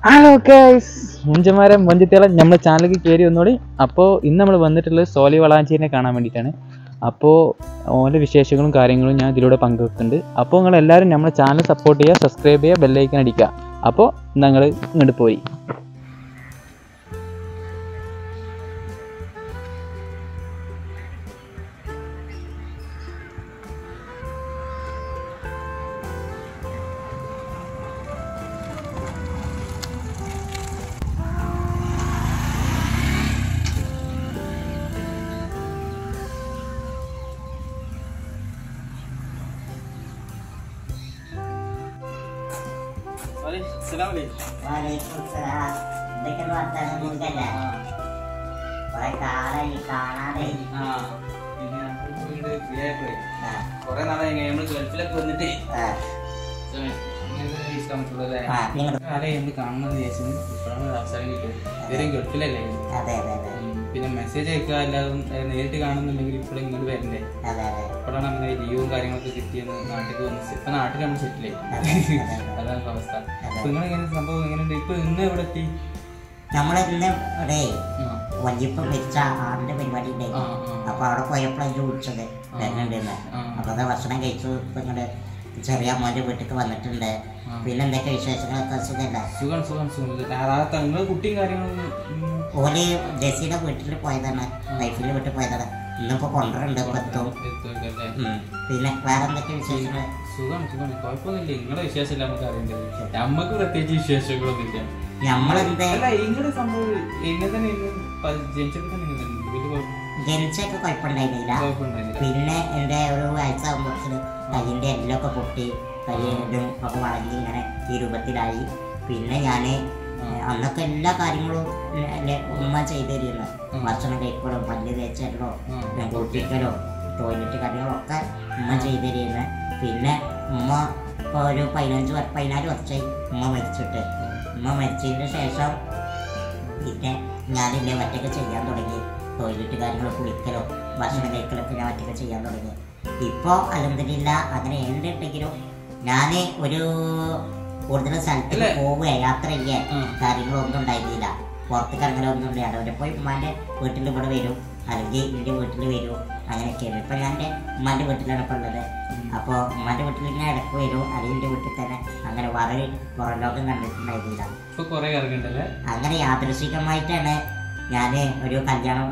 Hello guys, മുഞ്ചന്മാരെ മൊഞ്ചത്തിയാളെ നമ്മുടെ ചാനലിലേക്ക് കയറി വന്നോളി. അപ്പോൾ ഇന്ന് നമ്മൾ വന്നിട്ടുള്ളത് സോലി വളാഞ്ചേരിനെ കാണാൻ വേണ്ടിയിട്ടാണ്. അപ്പോൾ ഓൻ്റെ വിശേഷങ്ങളും കാര്യങ്ങളും ഞാൻ ഇതിലൂടെ പങ്കുവെക്കുന്നുണ്ട്. അപ്പോൾ നിങ്ങളെല്ലാവരും നമ്മുടെ ചാനൽ സപ്പോർട്ട് ചെയ്യുക, സബ്സ്ക്രൈബ് ചെയ്യുക, ബെല്ലൈക്കൻ അടിക്കുക. അപ്പോൾ ഞങ്ങൾ ഇങ്ങോട്ട് പോയി. കൊറേ നാളെ നമ്മള് ഗൾഫിലൊക്കെ വന്നിട്ട് കാണുന്നത് ചേച്ചി ഇപ്പോഴാണ് അവസരം കിട്ടും. ഇതുവരെയും ഗൾഫിലല്ലേ, പിന്നെ മെസ്സേജ് അയക്കുക അല്ലാതെ നേരിട്ട് കാണുന്നുണ്ടെങ്കിൽ ഇപ്പോഴും ഇങ്ങോട്ട് വരണ്ടേ. ഇപ്പോഴാണ് അങ്ങനെ ലീവും കാര്യങ്ങളൊക്കെ കിട്ടിയെന്ന് നാട്ടിൽ വന്ന് ഇപ്പൊ നാട്ടിൽ നമ്മൾ സെറ്റിൽ ആയി. അതാണ് അവസ്ഥ. അപ്പൊ നിങ്ങളെങ്ങനെ സംഭവം എങ്ങനെയുണ്ട്? ഇപ്പൊ ഇന്ന് എവിടെ എത്തി? നമ്മളിന്ന് ഇവിടെ വല്യപ്പ മരിച്ച ആറിന്റെ പരിപാടി ഉണ്ടായി. അപ്പൊ അവിടെ പോയപ്പോഴാണ് വിളിച്ചത് വരുന്നുണ്ടെന്ന്. അപ്പൊ അത് ഭക്ഷണം കഴിച്ചു. ഇപ്പൊ ഇങ്ങോട്ട് ചെറിയ മോന്റെ വീട്ടിലേക്ക് വന്നിട്ടുണ്ട്. പിന്നെ എന്തൊക്കെ വിശേഷങ്ങളൊക്കെ സുഖമല്ല? കുട്ടിയും കാര്യങ്ങളും ഓല് ജെസ്സിയുടെ വീട്ടിൽ പോയതാണ്, വൈഫിന്റെ വീട്ടിൽ പോയതാണ്. ഇന്നിപ്പോ കൊണ്ടുവരുന്നുണ്ട് എത്തും. പിന്നെ വേറെ എന്തൊക്കെ വിശേഷങ്ങൾ? സുഖമാണ് സുഖമാണ്, കുഴപ്പമൊന്നുമില്ല. നിങ്ങളുടെ വിശേഷം നമുക്ക് അറിയേണ്ടത്, നമ്മക്ക് പ്രത്യേകിച്ച് വിശേഷങ്ങളൊന്നും ഇല്ല. ജനിച്ചൊക്കെ കുഴപ്പമുണ്ടായിരുന്നില്ല. പിന്നെ എന്റെ ഒരു വയസ്സാകുമ്പോഴത്തേന് കയ്യിന്റെ എല്ലൊക്കെ പൊട്ടി, കയ്യിലും ഒക്കെ വളഞ്ഞ് ഇങ്ങനെ ഈ രൂപത്തിലായി. പിന്നെ ഞാന് അന്നൊക്കെ എല്ലാ കാര്യങ്ങളും ഉമ്മ ചെയ്തു തരുന്നു. ഭക്ഷണം കഴിക്കലോ, പല്ല് തേച്ചല്ലോ, കുളിപ്പിക്കലോ, ടോയ്ലറ്റ് കാര്യങ്ങളൊക്കെ ഉമ്മ ചെയ്തു തരുന്നു. പിന്നെ ഉമ്മ ഇപ്പോൾ ഒരു 14 വർഷമായി ഉമ്മ മരിച്ചിട്ട്. ഉമ്മ മരിച്ചതിന് ശേഷം പിന്നെ ഞാനില്ലേ ഒറ്റയ്ക്ക് ചെയ്യാൻ തുടങ്ങി. ടോയ്ലറ്റ് കാര്യങ്ങൾ, കുളിക്കലോ, ഭക്ഷണം കഴിക്കലൊക്കെ ഞാൻ ഒറ്റയ്ക്ക് ചെയ്യാൻ തുടങ്ങി. ഇപ്പോൾ അൽഹംദുലില്ലാ അങ്ങനെ ഉണ്ടെങ്കിലും ഞാൻ ഒരു കൂടുതൽ സ്ഥലത്ത് പോവുക, യാത്ര ചെയ്യാൻ കാര്യങ്ങളൊന്നും ഉണ്ടായിരുന്നില്ല. പുറത്തേക്ക് ഇറങ്ങലൊന്നും ഇല്ല. അവിടെ പോയി ഉമ്മാൻ്റെ വീട്ടിൽ ഇവിടെ വരും, അല്ലെങ്കിൽ എൻ്റെ വീട്ടിൽ വരും, അങ്ങനെയൊക്കെയാണ്. ഇപ്പം ഞാൻ എൻ്റെ ഉമ്മാൻ്റെ വീട്ടിലാണ് ഇപ്പോൾ ഉള്ളത്. അപ്പോൾ ഉമ്മാൻ്റെ വീട്ടിൽ ഇങ്ങനെ ഇടയ്ക്ക് വരും, അല്ലെങ്കിൽ എൻ്റെ വീട്ടിൽ തന്നെ. അങ്ങനെ വളരെ പുറം ലോകം കണ്ടിട്ടുണ്ടായിരുന്നില്ല. അങ്ങനെ യാദൃശികമായിട്ടാണ് ഞാൻ ഒരു കല്യാണം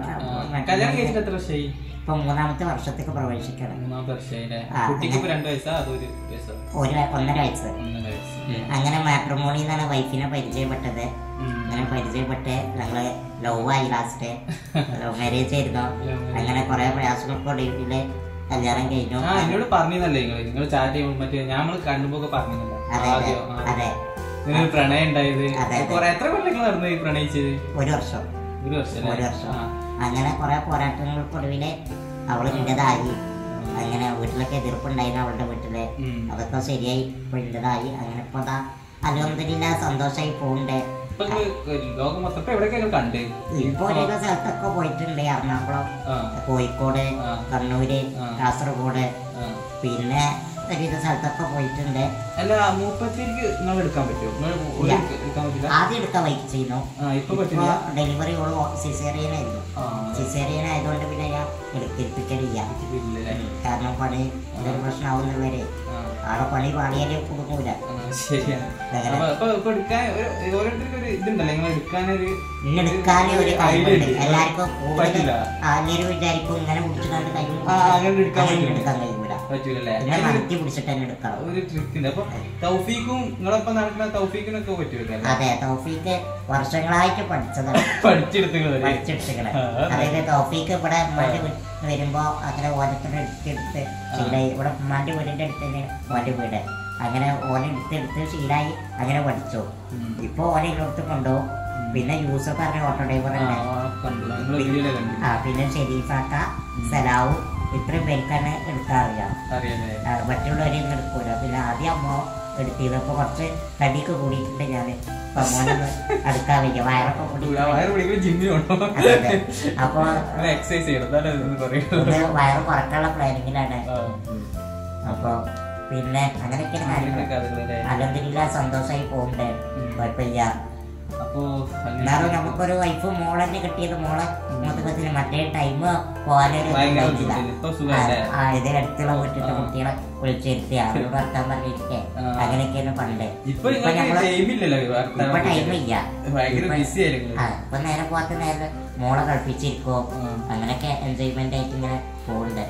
ഇപ്പൊ 3ാമത്തെ വർഷത്തേക്ക് പ്രവേശിക്കണം. 1.5 വയസ്സ്. അങ്ങനെ മാട്രിമോണിന്നാണ് വൈഫിനെ പരിചയപ്പെട്ടത്. അങ്ങനെ പരിചയപ്പെട്ട് ഞങ്ങള് ലവ് ആയി. ലാസ്റ്റ് ലവ് മാരേജ് ആയിരുന്നു. അങ്ങനെ കുറെ പ്രയാസങ്ങൾക്കൊടുവില് കല്യാണം കഴിഞ്ഞു. എന്നോട് പറഞ്ഞല്ലേ നിങ്ങൾ ചാറ്റ് ചെയ്യുമ്പോൾ ഞമ്മള് കണ്ടുമ്പോ പറഞ്ഞില്ല. അതെ, പ്രണയം ഉണ്ടായത് എത്ര കൊല്ലങ്ങൾ നടന്നു ഈ പ്രണയിച്ചത്? 1 വർഷം. അങ്ങനെ കുറെ പോരാട്ടങ്ങൾക്കൊടുവില് അവള് ഇന്റേതായി. അങ്ങനെ വീട്ടിലൊക്കെ എതിർപ്പുണ്ടായിരുന്നു അവളുടെ വീട്ടില്. അതൊക്കെ ശരിയായി ഇപ്പൊ ഇന്റേതായി. അങ്ങനെ ഇപ്പൊ അൽഹംദുലില്ലാ സന്തോഷമായി പോകുന്നുണ്ട്. ഇപ്പൊ ഓരോ സ്ഥലത്തൊക്കെ പോയിട്ടുണ്ട്. എറണാകുളം, കോഴിക്കോട്, കണ്ണൂര്, കാസർഗോഡ്, പിന്നെ ഒരുവിധ സ്ഥലത്തൊക്കെ പോയിട്ടുണ്ട്. ആദ്യം എടുക്കാൻ വൈകിച്ചിരുന്നു. ഇപ്പൊ ഡെലിവറി സിസേറിയൻ ആയിരുന്നു. സിസേറിയൻ ആയതുകൊണ്ട് പിന്നെ ഞാൻ എടുത്തിരിപ്പിക്കലില്ല. കാരണം പണി എന്തൊരു പ്രശ്നമാവുന്നവരെ ആളെ പണി പാടിയാലേ കൊടുക്കൂല. എടുക്കാനേ ഒരു കഴിവുണ്ട് എല്ലാവർക്കും. എല്ലാവരും വിചാരിക്കും ഇങ്ങനെ പിടിച്ചിട്ട് എടുക്കാൻ കഴിയൂല. അതെ, തൗഫീക്ക് വർഷങ്ങളായിട്ട് പഠിച്ചെടുത്തിക്കണേ. അതായത് തൗഫീക്ക് ഇവിടെ ഉമ്മാന്റെ വീട്ടിൽ വരുമ്പോ അങ്ങനെ ഓരോരുത്തരെ എടുത്തെടുത്ത് ശീലായി. ഇവിടെ ഉമ്മാന്റെ വീടിന്റെ അടുത്ത് തന്നെ ഓന്റെ വീട്. അങ്ങനെ ഓനെ എടുത്തെടുത്ത് ശീലായി. അങ്ങനെ പഠിച്ചു. ഇപ്പൊ ഓനെ ഇങ്ങോട്ട് കൊണ്ടുപോകും. പിന്നെ യൂസഫ് പറഞ്ഞ ഓട്ടോ ഡ്രൈവർ ഉണ്ട്. പിന്നെ ഷെരീഫാക്ക, സലാവും, ഇത്രയും പേർക്കാണ് എടുക്കാറില്ല. മറ്റുള്ളവരെയൊന്നും എടുക്കൂല. പിന്നെ ആദ്യം അമ്മ എടുത്തിരുന്നു. അപ്പൊ കുറച്ച് തടിയൊക്കെ കൂടിയിട്ടുണ്ട്. ഞാന് മോനൊന്ന് എടുക്കാൻ വയ്യ, വയറൊക്കെ കൂടി. അപ്പൊ വയറ് കുറക്കാനുള്ള പ്ലാനിങ്ങിലാണ്. അപ്പൊ പിന്നെ അങ്ങനെയൊക്കെയാണ് കാര്യങ്ങൾ. അൽഹംദുലില്ലാ സന്തോഷമായി പോകുന്നുണ്ട്. കുഴപ്പമില്ല. അപ്പോ എന്നാലും നമുക്കൊരു വൈഫ് മോളെന്നെ കിട്ടിയത് മോളെ മൊത്തത്തിൽ മറ്റേ ടൈം പോകാനൊരു ഇതേ അടുത്തുള്ള വീട്ടിലത്തെ കുട്ടികളെ വിളിച്ചിരുത്തി അവരോട് വർത്താൻ പറഞ്ഞിരിക്കേ അങ്ങനെയൊക്കെയാണ് പണ്ട്. ഇപ്പൊ ടൈമില്ല, ഇപ്പൊ നേരെ പോകാത്ത നേരെ മോളെ കളിപ്പിച്ചിരിക്കോ അങ്ങനെയൊക്കെ എൻജോയ്മെന്റ് ആയിട്ട് ഇങ്ങനെ പോകുന്നുണ്ട്.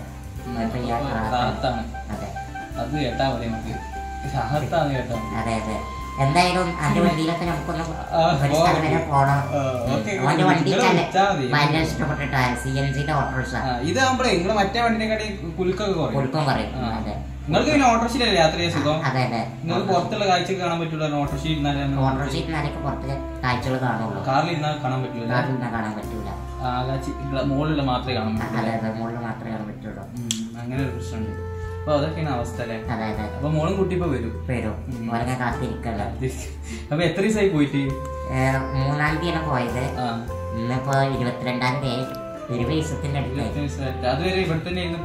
അതെ അതെ. എന്തായാലും അതിന്റെ വണ്ടിയിലൊക്കെ നമുക്കൊന്ന് ഒരു സ്ഥലം വരെ പോണം. അവന്റെ വണ്ടി ഭയങ്കര ഇഷ്ടപ്പെട്ടിട്ടാ CNGന്റെ ഓട്ടോറിക്ഷ. ഇതാകുമ്പോഴേ നിങ്ങള് മറ്റേ വണ്ടിനെക്കാട്ടി കുലുക്കം പറയും. അതെ നിങ്ങൾക്ക് പിന്നെ ഓട്ടോറിക്ഷയിലല്ലേ യാത്ര ചെയ്യാൻ സുഖം? അതെ അതെ. നിങ്ങൾക്ക് പുറത്തുള്ള കാഴ്ച കാണാൻ പറ്റൂല. ഓട്ടോറിക്ഷയിൽ ഇരുന്നാലൊക്കെ പുറത്ത് കാഴ്ചകൾ കാണുള്ളൂ. കാറിൽ ഇരുന്നാൽ കാണാൻ പറ്റൂല. കാണാൻ പറ്റൂല. മുകളിൽ മാത്രമേ കാണാൻ പറ്റൂ. അതെ അതെ, മുകളിൽ മാത്രമേ കാണാൻ പറ്റുള്ളൂ. അങ്ങനെ ഒരു പ്രശ്നമുണ്ട്. അപ്പൊ അതൊക്കെയാണ് അവസ്ഥ അല്ലേ? അതെ അതെ. അപ്പൊ മോളും കുട്ടി ഇപ്പൊ വരും. ഓരോ കാത്തിരിക്കല്ലോ. അപ്പൊ എത്ര ദിവസമായി പോയിട്ട്? 3-ാം തീയതിയാണ് പോയത്. ഇന്നിപ്പോ 22-ാം തീയതി. 20 ദിവസത്തിന്റെ അടുത്ത്. അതുവരെ ഇവിടെ തന്നെ ഇരുന്നപ്പോ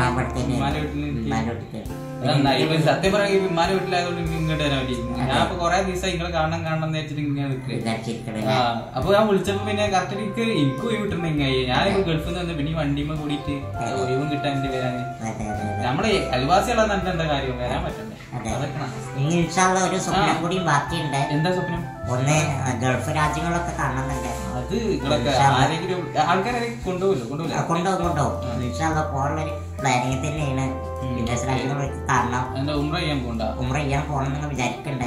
സത്യം പറയാ വിമാന വീട്ടിലായതുകൊണ്ട് ഇങ്ങോട്ട് വരാൻ വേണ്ടി ഞാൻ ഇപ്പൊ കൊറേ ദിവസമായി നിങ്ങളെ കാണണം വെച്ചിട്ട് ഇങ്ങനെ നിൽക്കുക. അപ്പൊ ഞാൻ വിളിച്ചപ്പോ പിന്നെ കറക്റ്റ് എനിക്ക് ഒഴിവ് കിട്ടണമെങ്കിൽ ഞാനിപ്പോ ഗൾഫിൽ നിന്ന് പിന്നെ വണ്ടിമ കൂടിയിട്ട് ഒഴിവും കിട്ടാൻ വേണ്ടി വരാന് നമ്മളെ അയൽവാസികളാന്ന് പറഞ്ഞിട്ട് എന്താ കാര്യം വരാൻ പറ്റണ്ടേ? ഒരു സ്വപ്നം കൂടി ബാക്കിയുണ്ട്. എന്താ സ്വപ്നം? ഒന്ന് ഗൾഫ് രാജ്യങ്ങളൊക്കെ കാണുന്നുണ്ട്. അത് നിങ്ങളൊക്കെ ആരെങ്കിലും ആൾക്കാരെ കൊണ്ടുപോകും. പോകാനുള്ളൊരു പ്ലാനിങ് തന്നെയാണ്. വിദേശ രാജ്യങ്ങളൊക്കെ കാണണം. ഉംറ ചെയ്യാൻ പോകണമെന്ന് വിചാരിക്കണ്ടേ.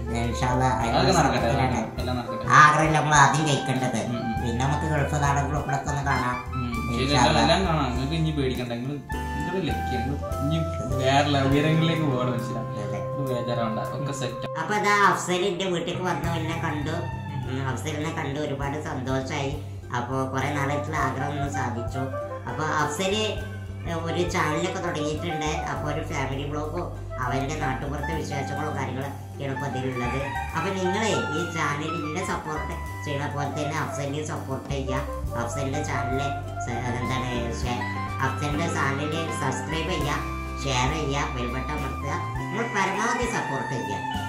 ആഗ്രഹം നമ്മൾ ആദ്യം കഴിക്കേണ്ടത്. പിന്നെ നമുക്ക് ഗൾഫ് നാടുകളും ഇവിടെ ഒന്ന് കാണാം. എല്ലാം കാണാം. നിങ്ങൾക്ക് ഇനി പേടിക്കണ്ട. ഉയരങ്ങളിലേക്ക് പോകണം. അപ്പൊ അതാ അഫ്സലിന്റെ വീട്ടിലേക്ക് വന്നു. അഫ്സലിനെ കണ്ടു ഒരുപാട് സന്തോഷമായി. അപ്പോൾ കുറെ നാളായിട്ടുള്ള ആഗ്രഹം ഒന്ന് സാധിച്ചു. അപ്പോൾ അഫ്സല് ഒരു ചാനലൊക്കെ തുടങ്ങിയിട്ടുണ്ട്. അപ്പോൾ ഒരു ഫാമിലി ബ്ലോഗോ അവരുടെ നാട്ടുപുറത്തെ വിശേഷങ്ങളോ കാര്യങ്ങളൊക്കെയാണ് ഇപ്പോൾ അതിലുള്ളത്. അപ്പോൾ നിങ്ങൾ ഈ ചാനലിനെ സപ്പോർട്ട് ചെയ്യണ പോലെ തന്നെ അഫ്സലിനെ സപ്പോർട്ട് ചെയ്യുക. അഫ്സലിൻ്റെ ചാനലിൽ അഫ്സലിൻ്റെ ചാനലിൽ സബ്സ്ക്രൈബ് ചെയ്യുക, ഷെയർ ചെയ്യുക, ബെൽ ബട്ടൺ അമർത്തുക. നിങ്ങൾ പരമാവധി സപ്പോർട്ട് ചെയ്യുക.